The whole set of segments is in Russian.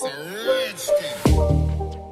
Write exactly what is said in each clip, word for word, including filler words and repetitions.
It's a rich thing.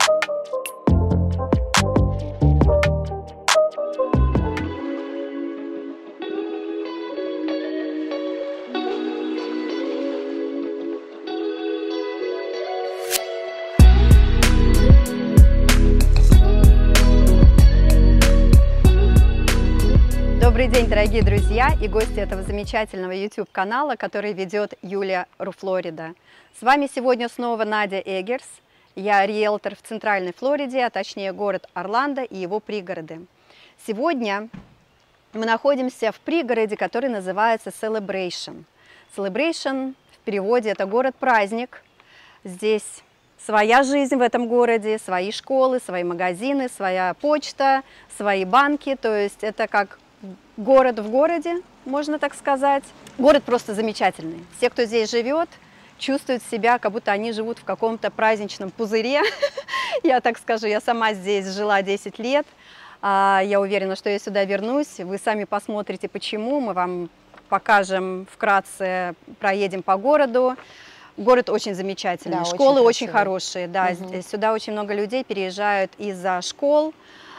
Добрый день, дорогие друзья и гости этого замечательного YouTube-канала, который ведет Юлия Руфлорида. С вами сегодня снова Надя Эггерс. Я риэлтор в Центральной Флориде, а точнее город Орландо и его пригороды. Сегодня мы находимся в пригороде, который называется Celebration. Celebration в переводе это город-праздник. Здесь своя жизнь в этом городе, свои школы, свои магазины, своя почта, свои банки. То есть это как город в городе, можно так сказать. Город просто замечательный. Все, кто здесь живет, чувствуют себя, как будто они живут в каком-то праздничном пузыре. Я так скажу, я сама здесь жила десять лет. Я уверена, что я сюда вернусь. Вы сами посмотрите, почему. Мы вам покажем вкратце, проедем по городу. Город очень замечательный, да, школы очень, очень хорошие. Да, угу. Сюда очень много людей переезжают из-за школ.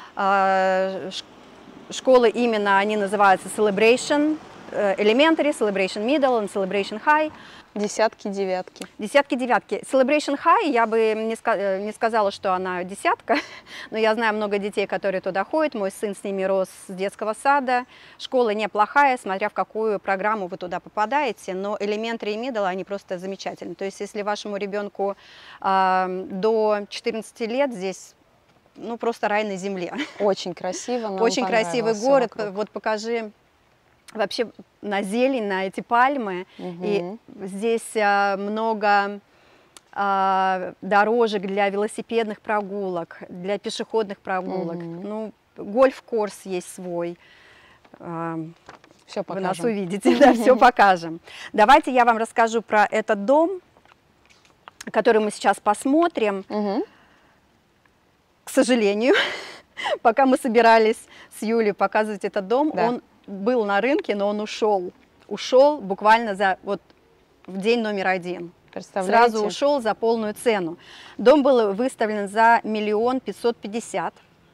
Школы именно, они называются Celebration Elementary, Celebration Middle и Celebration High. Десятки, девятки. Десятки, девятки. Celebration High, я бы не, ска не сказала, что она десятка, но я знаю много детей, которые туда ходят. Мой сын с ними рос с детского сада. Школа неплохая, смотря в какую программу вы туда попадаете, но Elementary и Middle, они просто замечательны. То есть, если вашему ребенку э, до четырнадцати лет здесь... Ну, просто рай на земле. Очень красиво. Очень красивый город. Вот покажи вообще на зелень, на эти пальмы. Угу. И здесь а, много а, дорожек для велосипедных прогулок, для пешеходных прогулок. Угу. Ну, гольф-корс есть свой. А, все покажем. Вы нас увидите, да, все покажем. Давайте я вам расскажу про этот дом, который мы сейчас посмотрим. Угу. К сожалению, пока мы собирались с Юлей показывать этот дом, да. Он был на рынке, но он ушел. Ушел буквально за, вот, в день номер один. Сразу ушел за полную цену. Дом был выставлен за миллион пятьсот пятьдесят.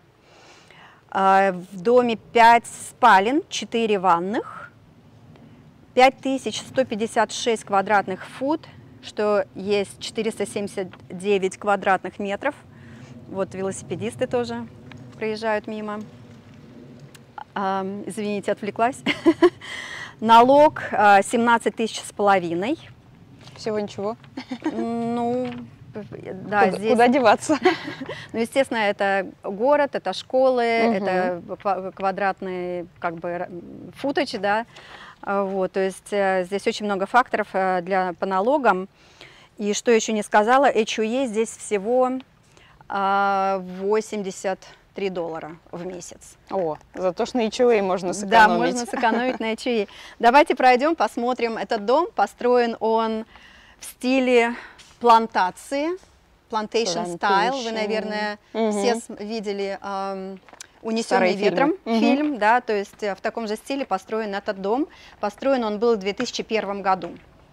В доме пять спален, четыре ванных, пять тысяч сто пятьдесят шесть квадратных фут, что есть четыреста семьдесят девять квадратных метров. Вот велосипедисты тоже проезжают мимо. А, извините, отвлеклась. Налог семнадцать тысяч с половиной. Всего ничего? Ну, да, куда, здесь... Куда деваться? Ну, естественно, это город, это школы, угу. Это квадратный, как бы, футаж, да. Вот, то есть здесь очень много факторов для, по налогам. И что еще не сказала, эйч ю эй здесь всего... восемьдесят три доллара в месяц. О, за то, что на эйч ю эй можно сэкономить. Да, можно сэкономить на эйч ю эй. Давайте пройдем, посмотрим. Этот дом построен он в стиле плантации, plantation style. Вы, наверное, угу. все видели um, «Унесенный ветром» фильм, фильм угу. да, то есть в таком же стиле построен этот дом. Построен он был в две тысячи первом году.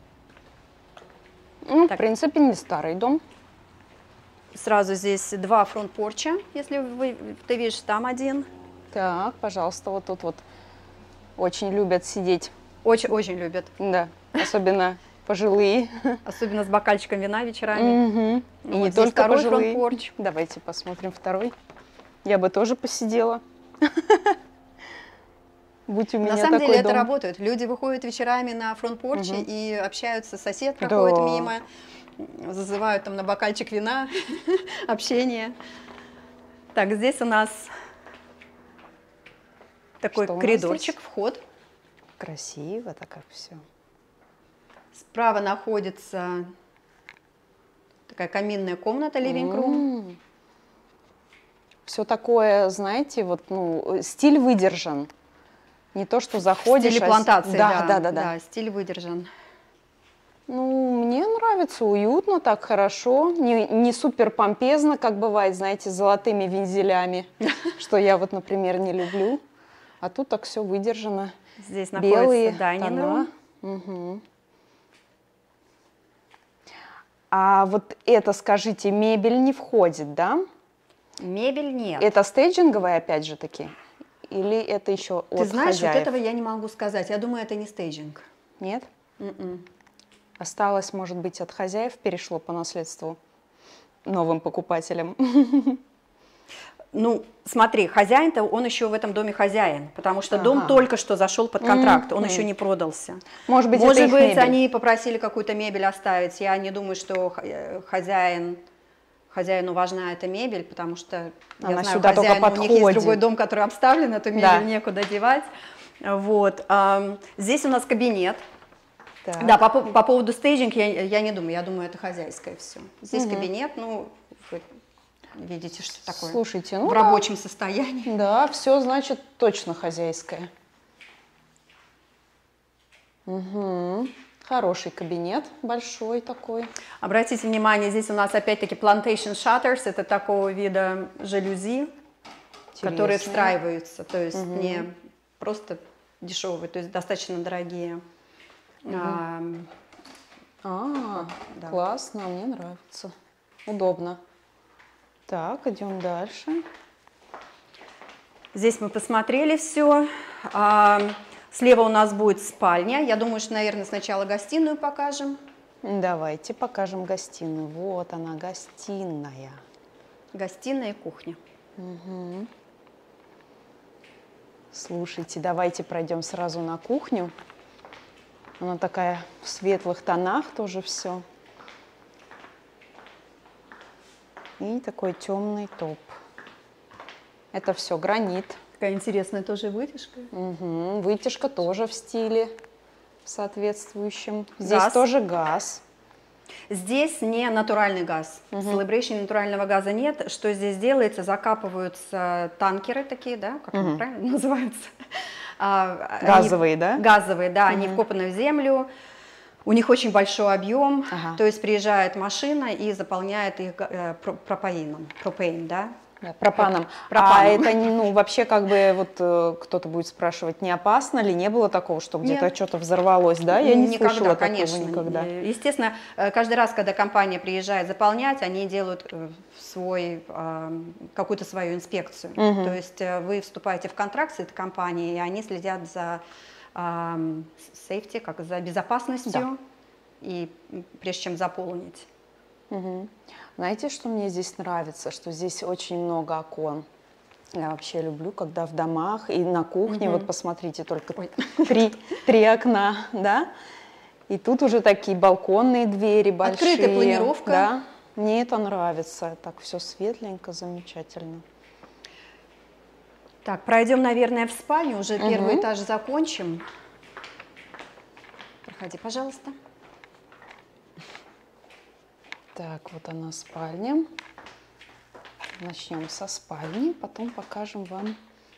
Ну, в принципе, не старый дом. Сразу здесь два фронт-порча, если вы, ты видишь, там один. Так, пожалуйста, вот тут вот очень любят сидеть. Очень, очень любят. Да, особенно пожилые. Особенно с бокальчиком вина вечерами. Угу. Вот и не только второй пожилые. фронт-порч. Давайте посмотрим второй. Я бы тоже посидела. Будь у меня на самом такой деле дом. Это работает. Люди выходят вечерами на фронт-порче угу. и общаются, сосед проходит да. мимо. Зазывают там на бокальчик вина, общение. Так, здесь у нас такой Что коридорчик, вход. Красиво, так как все. Справа находится такая каминная комната, living room. Все такое, знаете, вот, ну, стиль выдержан. Не то, что заходишь... В стиле плантации, да, да, да, да, да. Да, стиль выдержан. Ну, мне нравится, уютно, так хорошо, не, не супер помпезно, как бывает, знаете, с золотыми вензелями, что я вот, например, не люблю. А тут так все выдержано. Здесь белые находится дайнинг рум. Угу. А вот это, скажите, мебель не входит, да? Мебель нет. Это стейджинговая, опять же таки? Или это еще от Ты знаешь, хозяев? вот этого я не могу сказать. Я думаю, это не стейджинг. Нет? М-м. Осталось, может быть, от хозяев, перешло по наследству новым покупателям. Ну, смотри, хозяин-то, он еще в этом доме хозяин, потому что дом Ага. только что зашел под контракт, он Мгм. еще не продался. Может быть, Может это их быть, мебель. они попросили какую-то мебель оставить. Я не думаю, что х- э, хозяин, хозяину важна эта мебель, потому что, я Она знаю, сюда только хозяину, у них есть подходит. другой дом, который обставлен, эту мебель Да. некуда девать. Вот. ам, Здесь у нас кабинет. Так. Да, по, по- по поводу стейджинг я, я не думаю, я думаю, это хозяйское все. Здесь Мгм. кабинет, ну, вы видите, что такое Слушайте, ну в да. рабочем состоянии. Да, все значит точно хозяйское. Угу. Хороший кабинет, большой такой. Обратите внимание, здесь у нас опять-таки plantation shutters, это такого вида жалюзи, которые Интересные. встраиваются, то есть не просто дешевые, то есть достаточно дорогие. А, А, да. классно, мне нравится. Удобно. Так, идем дальше. Здесь мы посмотрели все. Слева у нас будет спальня. Я думаю, что, наверное, сначала гостиную покажем. Давайте покажем гостиную. Вот она, гостиная. Гостиная и кухня. Слушайте, давайте пройдем сразу на кухню. Она такая в светлых тонах тоже все. И такой темный топ. Это все гранит. Такая интересная тоже вытяжка. Мгм. Вытяжка тоже в стиле соответствующем. Здесь Газ. тоже газ. Здесь не натуральный газ. В Celebration натурального газа нет. Что здесь делается? Закапываются танкеры такие, да, как они правильно называются? А, они- Газовые, да? Газовые, да, они вкопаны в землю. У них очень большой объем, Ага. то есть приезжает машина и заполняет их э, про- пропаином, пропейн, да? Да, пропаном. Пропаном. А это, ну, вообще, как бы, вот э, кто-то будет спрашивать, не опасно ли? Не было такого, что где-то Нет. что-то взорвалось, да? Я не Никогда, слышала конечно. такого никогда. Э, Естественно, э, каждый раз, когда компания приезжает заполнять, они делают э, свой, э, какую-то свою инспекцию. Мгм. То есть э, вы вступаете в контракт с этой компанией, и они следят за э, сейфти, как за безопасностью, Да. и м, прежде чем заполнить. Мгм. Знаете, что мне здесь нравится? Что здесь очень много окон. Я вообще люблю, когда в домах и на кухне, вот посмотрите, только Ой. три, три окна, да? И тут уже такие балконные двери большие. Открытая планировка. Да? Мне это нравится. Так все светленько, замечательно. Так, пройдем, наверное, в спальню, уже Мгм. первый этаж закончим. Проходи, пожалуйста. Так, вот она спальня. Начнем со спальни, потом покажем вам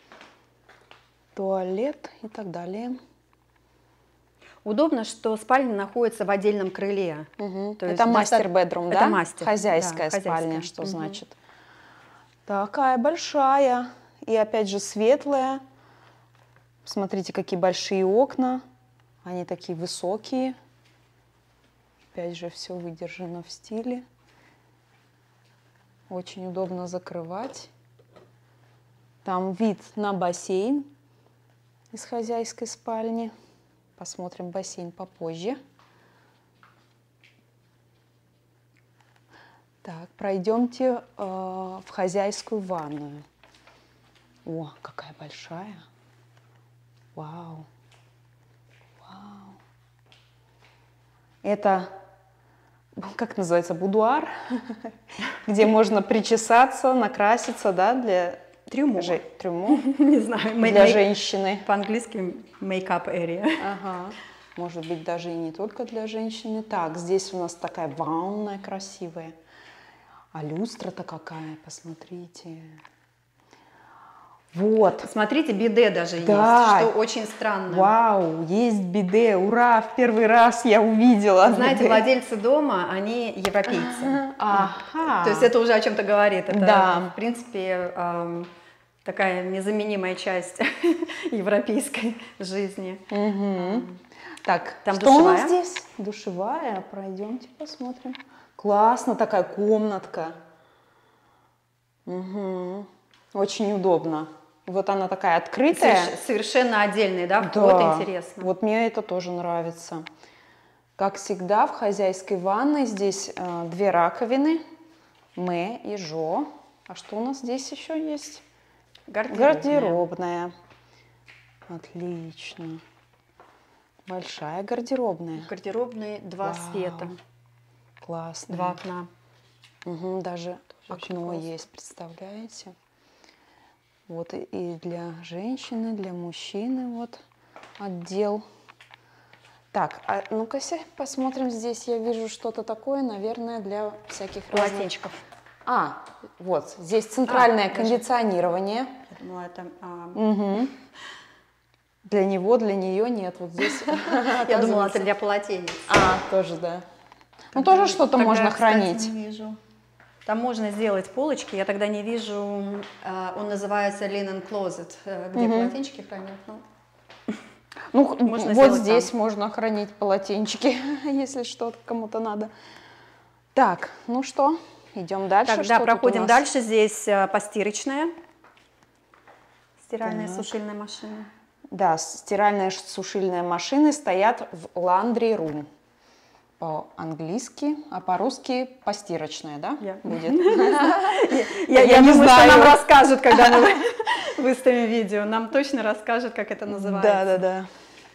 туалет и так далее. Удобно, что спальня находится в отдельном крыле. Мгм. То есть Это мастер доста- бедрум, да? Это мастер. Хозяйская да, спальня, хозяйская. что Мгм. значит. Такая большая и опять же светлая. Смотрите, какие большие окна. Они такие высокие. Опять же, все выдержано в стиле. Очень удобно закрывать. Там вид на бассейн из хозяйской спальни. Посмотрим бассейн попозже. Так, пройдемте э, в хозяйскую ванную. О, какая большая. Вау. Вау. Это, как называется, будуар, где можно причесаться, накраситься, да, для Трюмо. же- трюмо Не знаю, мей- для мей- женщины. по-английски make-up area. Ага. Может быть, даже и не только для женщины. Так, здесь у нас такая ванная красивая. А люстра-то какая, посмотрите. Вот. Смотрите, биде даже Да. есть, что очень странно. Вау, есть биде, ура, в первый раз я увидела. Знаете, биде. владельцы дома, они европейцы. Ага. То есть это уже о чем-то говорит. Это, Да. в принципе, эм, такая незаменимая часть европейской жизни. Мгм. Так, Там что у нас душевая. здесь? Душевая, пройдемте посмотрим. Классно, такая комнатка. Угу. Очень удобно. Вот она такая открытая. Соверш- Совершенно отдельный, да, вход, Да, интересно. вот мне это тоже нравится. Как всегда, в хозяйской ванной здесь э, две раковины. Мэ и Жо. А что у нас здесь еще есть? Гардеробная. Гардеробная. Отлично. Большая гардеробная. В гардеробной два Вау. света, Классно. два окна. Угу, даже очень окно классно. есть, представляете? Вот и, и для женщины, для мужчины вот отдел. Так, а ну-ка посмотрим, здесь я вижу что-то такое, наверное, для всяких разных... Полотенчиков. А, вот, здесь центральное А, даже- кондиционирование. Я думала, это... а, Угу. Для него, для нее нет. Вот здесь. Я думала, это для полотенец. А, тоже, да. Ну, тоже что-то Тогда, можно кстати, хранить. не вижу. Там можно сделать полочки, я тогда не вижу, а, он называется linen closet, э, где полотенчики хранят. Ну, Ну, Можно вот сделать здесь там. можно хранить полотенчики, если что-то кому-то надо. Так, ну что, идем дальше. Так, Что да, тут проходим у нас? дальше. Здесь а, постирочная, стиральная Так. сушильная машина. Да, стиральные ш- сушильные машины стоят в laundry room. По-английски, а по-русски постирочная, да, Я- будет? Я, Я не думаю, что знаю. нам расскажут, когда мы выставим видео. Нам точно расскажут, как это называется. Да, да, да.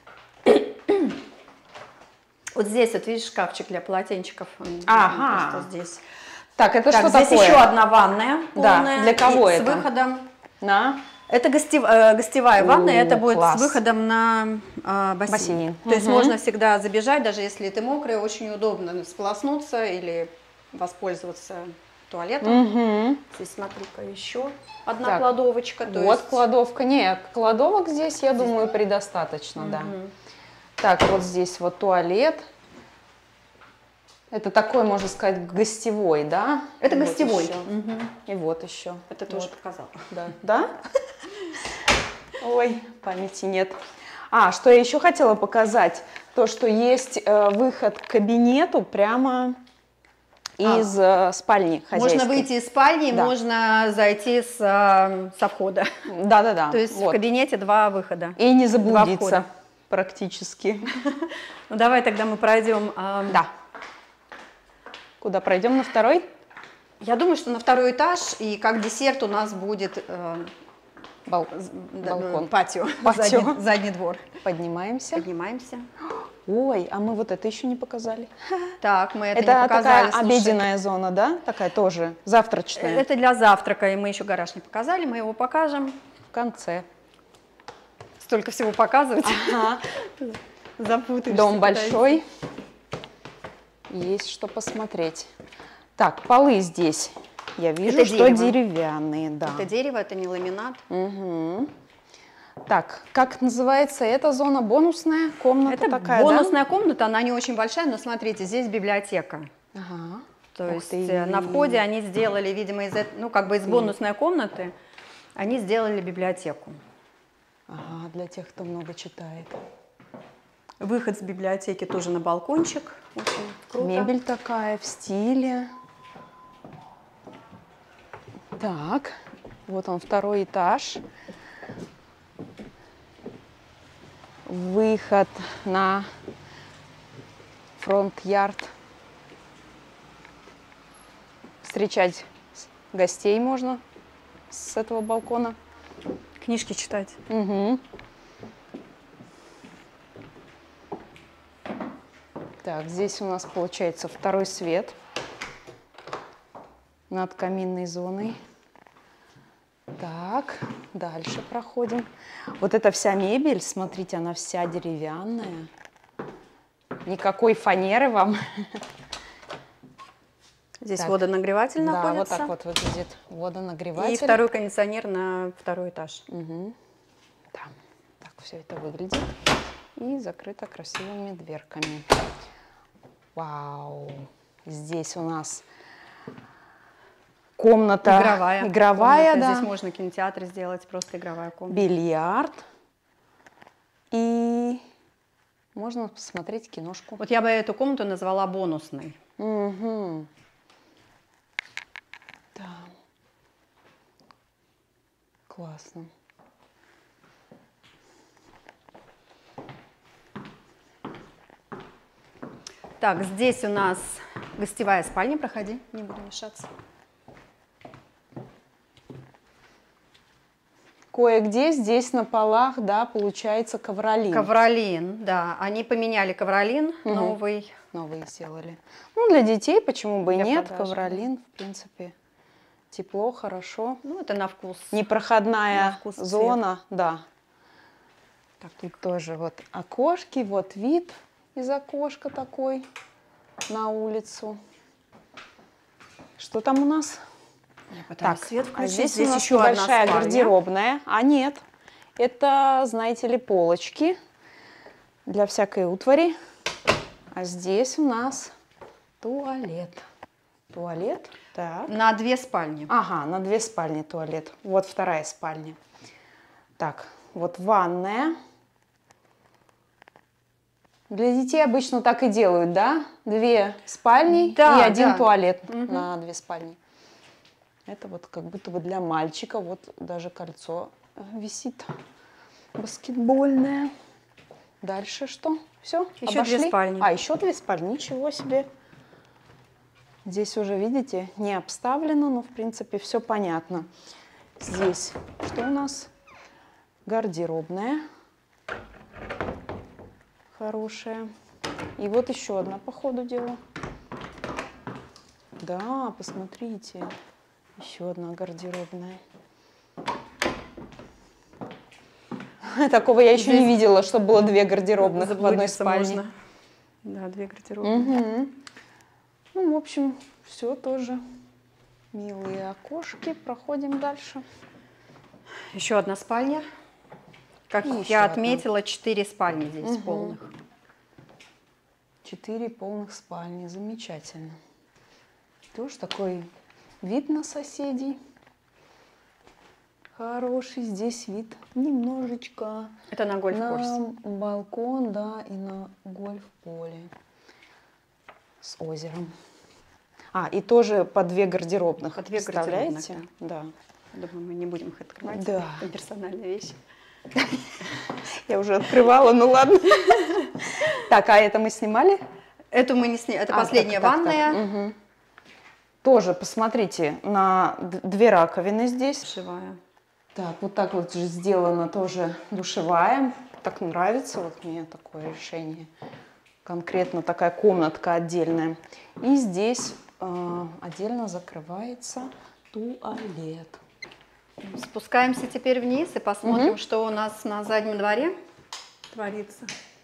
Вот здесь, вот видишь, шкафчик для полотенчиков. Он, Ага. просто здесь. Так, это Так, что здесь такое? еще одна ванная Да, полная. для кого и это? С выходом. На? Это гостев- э, гостевая ванная, О, это будет класс. с выходом на э, бассейн. Бассейн. То есть Мгм. можно всегда забежать, даже если ты мокрый, очень удобно сполоснуться или воспользоваться туалетом. Угу. Здесь, смотри-ка, еще одна Так, кладовочка. То Вот есть- кладовка. Нет, кладовок здесь, я думаю, предостаточно, да. Мгм. Так, вот здесь вот туалет. Это такой, можно сказать, гостевой, да? Это Вот гостевой. еще. Мгм. И вот еще. Это тоже показала. Да. Да? Ой, памяти нет. А, что я еще хотела показать, то, что есть э, выход к кабинету прямо из э, спальни хозяйской. Можно выйти из спальни, Да. можно зайти с, э, со входа. Да-да-да. То есть в вот. кабинете два выхода. И не Два заблудиться входа. практически. Ну давай тогда мы пройдем. э, Да. Куда пройдем на второй? Я думаю, что на второй этаж, и как десерт у нас будет э, Бал- да, Балкон. патио, Патио. Задний, задний двор. Поднимаемся. Поднимаемся. Ой, а мы вот это еще не показали. Так, мы это, Это, не показали. такая слушай. обеденная зона, да? Такая тоже, завтрачная. Это для завтрака, и мы еще гараж не показали, мы его покажем. В конце. Столько всего показывать. Ага. Запутаешься. Дом пытаешься. большой. Есть что посмотреть. Так, полы здесь. Я вижу, Это что дерево. деревянные, да. Это дерево, это не ламинат. Мгм. Так, как называется эта зона? Бонусная комната Это такая, бонусная комната, она не очень большая, но смотрите, здесь библиотека. да? Ага. То Ух есть ты. э, на входе они сделали, видимо, из, эт- ну, как бы из бонусной комнаты, они сделали библиотеку. Ага, для тех, кто много читает. Выход с библиотеки тоже на балкончик. Очень круто. Мебель такая в стиле. Так, вот он, второй этаж. Выход на фронт-ярд. Встречать гостей можно с этого балкона. Книжки читать. Угу. Так, здесь у нас получается второй свет над каминной зоной. Так, дальше проходим. Вот эта вся мебель, смотрите, она вся деревянная. Никакой фанеры вам. Здесь Так. водонагреватель Да, вот находится. так вот выглядит водонагреватель. И второй кондиционер на второй этаж. Угу. Да, так все это выглядит. И закрыто красивыми дверками. Вау! Здесь у нас комната Игровая. игровая, комната. да. Здесь можно кинотеатр сделать, просто игровая комната. Бильярд. И можно посмотреть киношку. Вот я бы эту комнату назвала бонусной. Угу. Да. Классно. Так, здесь у нас гостевая спальня. Проходи, не буду мешаться. Кое-где здесь на полах, да, получается ковролин. Ковролин, да. Они поменяли ковролин, Угу. новый. Новые сделали. Ну, для детей почему бы и Для нет. продажи, Ковролин, в принципе, тепло, хорошо. Ну, это на вкус. Непроходная На вкус зона, да. Так, Тут тоже вот окошки, вот вид из окошка такой на улицу. Что там у нас? я пытаюсь Так, свет а включить. здесь, Здесь у нас еще одна большая спальня. гардеробная. А нет, это, знаете ли, полочки для всякой утвари. А здесь у нас туалет. Туалет, так. На две спальни. Ага, на две спальни туалет. Вот вторая спальня. Так, вот ванная. Для детей обычно так и делают, да? Две спальни Да, и один да. туалет Мгм. на две спальни. Это вот как будто бы для мальчика. Вот даже кольцо э, висит баскетбольное. Дальше что? Все, Еще обошли? две спальни. А, еще две спальни, ничего себе. Здесь уже, видите, не обставлено, но, в принципе, все понятно. Здесь что у нас? Гардеробная. Хорошая. И вот еще одна по ходу дела. Да, посмотрите. Еще одна гардеробная. Такого я еще не Здесь видела, чтобы было две гардеробных в одной Заблудиться спальне. можно. Да, две гардеробные. Мгм. Ну, в общем, все тоже милые окошки. Проходим дальше. Еще одна спальня. Как И еще я одна. отметила, четыре спальни здесь Мгм. полных. Четыре полных спальни. Замечательно. Тоже такой вид на соседей. Хороший здесь вид. Немножечко Это на гольф-курс. на балкон, да, и на гольф-поле с озером. А, и тоже по две гардеробных. По две представляете? гардеробных, Да. Думаю, мы не будем их открывать. Да. Это персональная вещь. Я уже открывала, ну ладно. Так, а это мы снимали? Эту мы не сняли. Это А, последняя так, так, так. ванная. Мгм. Тоже, посмотрите, на д- две раковины здесь. Душевая. Так, вот так вот же сделана тоже душевая. Так нравится вот мне такое решение. Конкретно такая комнатка отдельная. И здесь э, отдельно закрывается туалет. Спускаемся теперь вниз и посмотрим, что у нас на заднем дворе творится.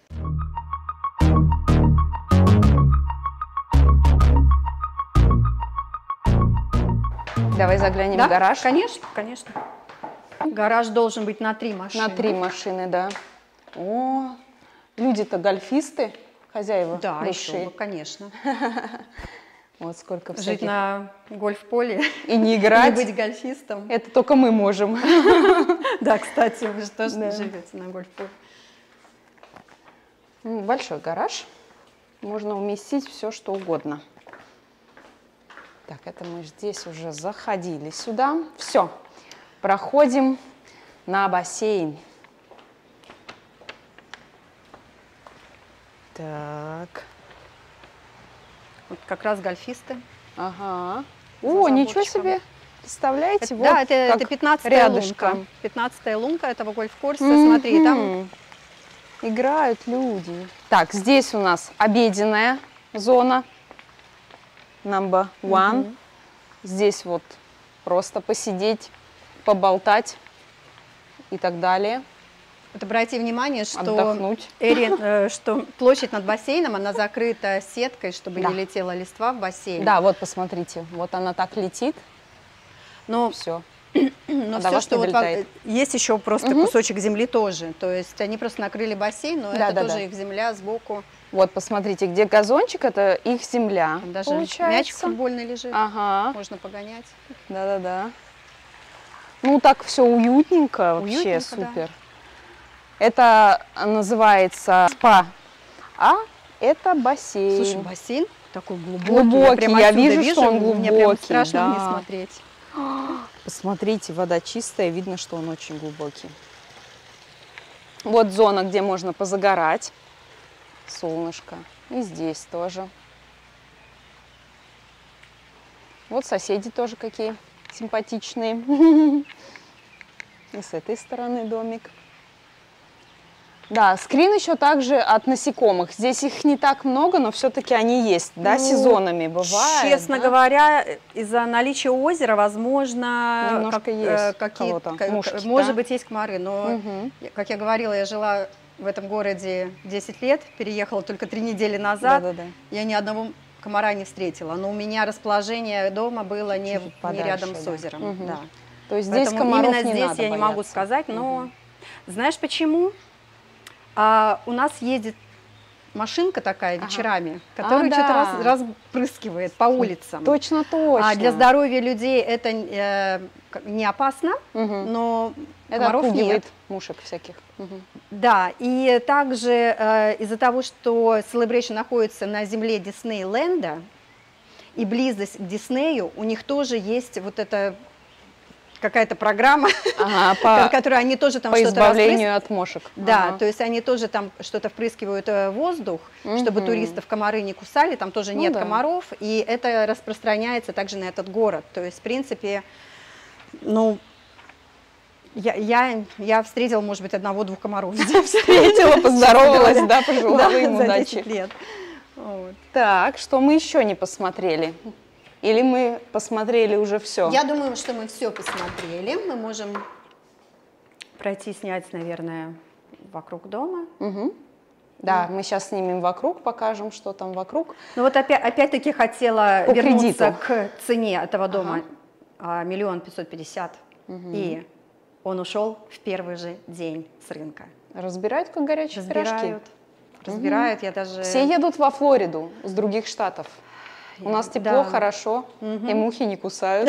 Давай заглянем Да? в гараж. Конечно, конечно. Гараж должен быть на три машины. На три машины, да. О, люди-то гольфисты, хозяева Да, бывшие. еще бы, конечно. Вот сколько Жить всяких. на гольф-поле И не и играть. быть гольфистом. Это только мы можем. Да, кстати, вы же тоже Да. живете на гольф-поле. Ну, большой гараж. Можно уместить все, что угодно. Так, это мы здесь уже заходили сюда. Все. Проходим на бассейн. Так. Вот как раз гольфисты. Ага. За О, ничего заборчиком. себе. Представляете? Это- вот да, это, как это пятнадцатая рядышком. лунка. пятнадцатая лунка этого гольф-курса. Смотри, там Мгм. Играют люди. Так, здесь у нас обеденная зона. Number one. Мгм. Здесь вот просто посидеть, поболтать и так далее. вот обрати внимание, что, Отдохнуть. эри- э, что площадь над бассейном, она закрыта сеткой, чтобы Да. не летела листва в бассейн. Да, вот посмотрите, вот она так летит, Но, все. но а до все, вас что не вот вам- долетает. есть еще просто кусочек земли тоже. То есть они просто накрыли бассейн, но Да, это да, тоже да. их земля сбоку. Вот посмотрите, где газончик, это их земля. Там даже получается. мяч футбольный лежит. Ага, Можно погонять. да-да-да. Ну, так все уютненько, вообще Уютненько, да. супер. Это называется спа, а это бассейн. Слушай, бассейн такой глубокий. Глубокий, прям я отсюда вижу, что он мне прям глубокий, страшно да. вниз смотреть. Посмотрите, вода чистая, видно, что он очень глубокий. Вот зона, где можно позагорать. Солнышко. И здесь тоже. Вот соседи тоже какие симпатичные. И с этой стороны домик. Да, скрин еще также от насекомых. Здесь их не так много, но все-таки они есть, да, Ну, сезонами бывает. Честно да? говоря, из-за наличия озера, возможно, Немножко как, есть э, какие-то, кого-то, как- мушки, может да? быть, есть комары, но, Мгм. как я говорила, я жила в этом городе десять лет, переехала только три недели назад, Да-да-да. я ни одного комара не встретила, но у меня расположение дома было не, Чуть не подальше, рядом да. с озером. Мгм. Да. То есть здесь Поэтому комаров именно не здесь надо я не могу бояться. сказать, но Мгм. знаешь почему? А, у нас ездит машинка такая Ага. вечерами, которая А, что-то да. раз, разбрызгивает по улицам. Точно, точно. А для здоровья людей это э, как- не опасно, Мгм. но Это комаров отпугивает нет. мушек всяких. Мгм. Да, и также э, из-за того, что Celebration находится на земле Диснейленда и близость к Диснею, у них тоже есть вот эта какая-то программа, Ага, по, которую они тоже там по что-то избавлению от мошек. Да, Ага. то есть они тоже там что-то впрыскивают э, воздух, чтобы Мгм. туристов комары не кусали, там тоже Ну нет да. комаров, и это распространяется также на этот город. То есть, в принципе, ну, я, я, я встретила, может быть, одного-двух комаров. Встретила, поздоровалась, да, пожелала Да, им за удачи. десять лет. Вот. Так, что мы еще не посмотрели? Или мы посмотрели уже все? Я думаю, что мы все посмотрели. Мы можем пройти, снять, наверное, вокруг дома. Мгм. Да, мы сейчас снимем вокруг, покажем, что там вокруг. Ну вот опять, опять-таки хотела По вернуться кредиту. к цене этого дома. Миллион пятьсот пятьдесят. И он ушел в первый же день с рынка. Разбирают, как горячие пирожки. Разбирают. Разбирают, я даже... Все едут во Флориду с других штатов. У нас тепло, Да. хорошо, и мухи не кусают.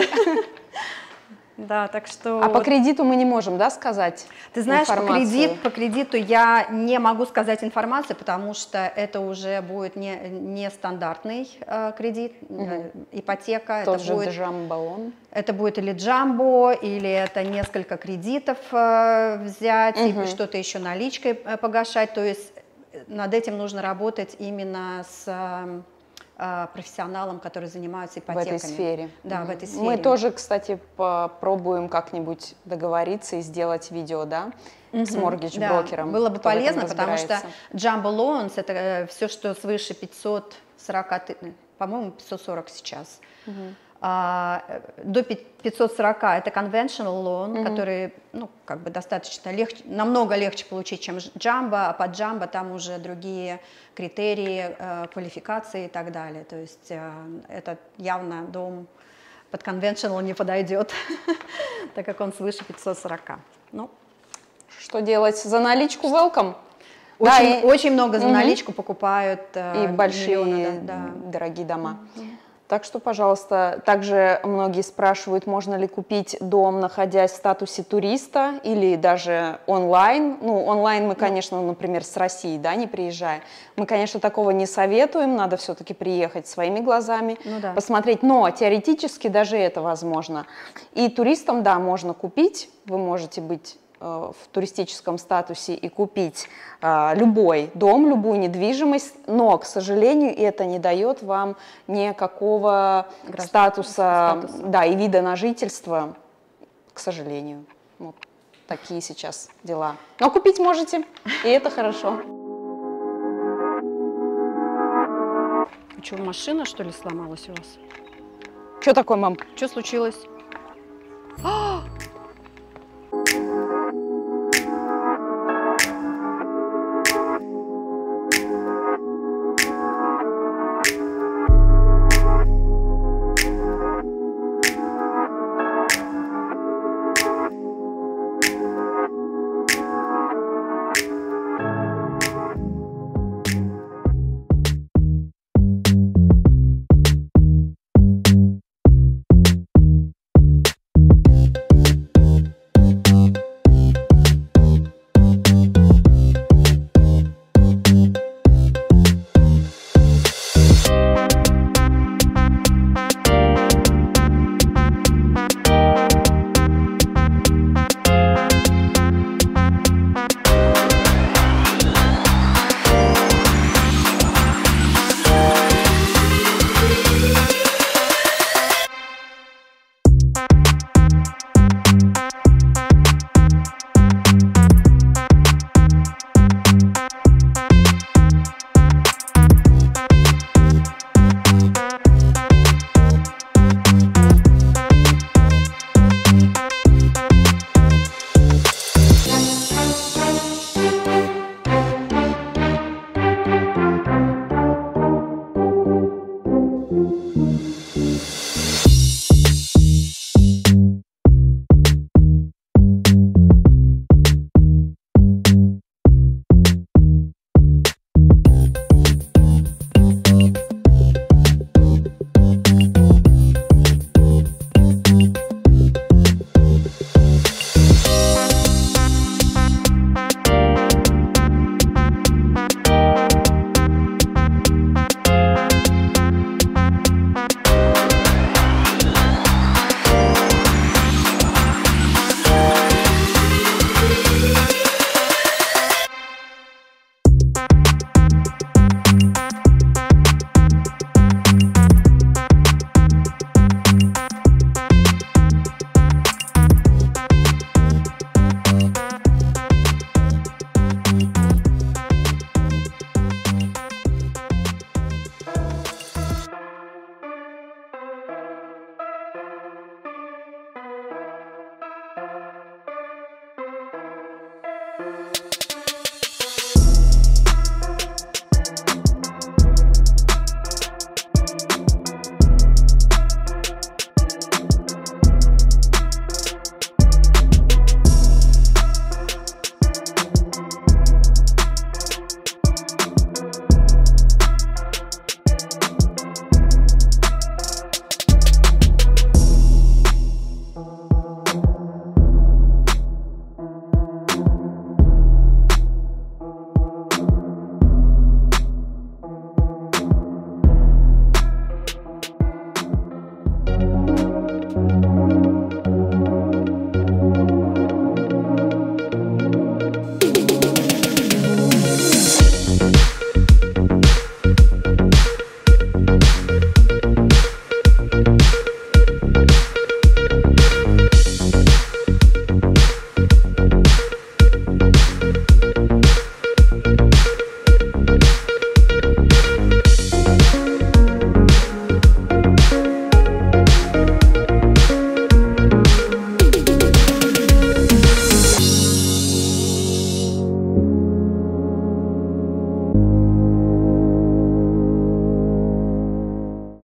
Да, так что... А по вот кредиту мы не можем, да, сказать Ты знаешь, по, информацию? кредит, по кредиту я не могу сказать информацию, потому что это уже будет не, не стандартный э, кредит, э, ипотека. Тот это же будет, джамбо. это будет или джамбо, или это несколько кредитов э, взять, Мгм. и что-то еще наличкой э, погашать. То есть над этим нужно работать именно с э, э, профессионалом, который занимается В ипотеками. этой сфере. Да, в Мгм. этой сфере. Мы тоже, кстати, попробуем как-нибудь договориться и сделать видео, да, с моргидж-брокером. Да, было бы кто в этом полезно, потому что разбирается. Jumbo Loans это все, что свыше пятьсот сорок, ты- по-моему, пятьсот сорок сейчас. А, э, до пи- пятьсот сорок это conventional loan, который, ну, как бы достаточно легче, намного легче получить, чем ж- Jumbo, а под Jumbo там уже другие критерии, э, квалификации и так далее. То есть э, это явно дом под conventional не подойдет, так как он свыше пятьсот сорок. Ну, Что делать? За наличку welcome? очень, Да, и- очень много за Мгм. наличку покупают. э, И большие, миллионы, да, да. дорогие дома. Так что, пожалуйста, также многие спрашивают, можно ли купить дом, находясь в статусе туриста или даже онлайн. Ну, онлайн мы, конечно, например, с России, да, не приезжая. Мы, конечно, такого не советуем, надо все-таки приехать своими глазами, Ну да. посмотреть. Но теоретически даже это возможно. И туристам, да, можно купить, вы можете быть в туристическом статусе и купить а, любой дом, любую недвижимость, но, к сожалению, это не дает вам никакого Граждан- статуса, статуса. да, и вида на жительство, к сожалению. Вот такие сейчас дела. Но купить можете, и это хорошо. Что, машина, что ли, сломалась у вас? Что такое, мам? Что случилось? А,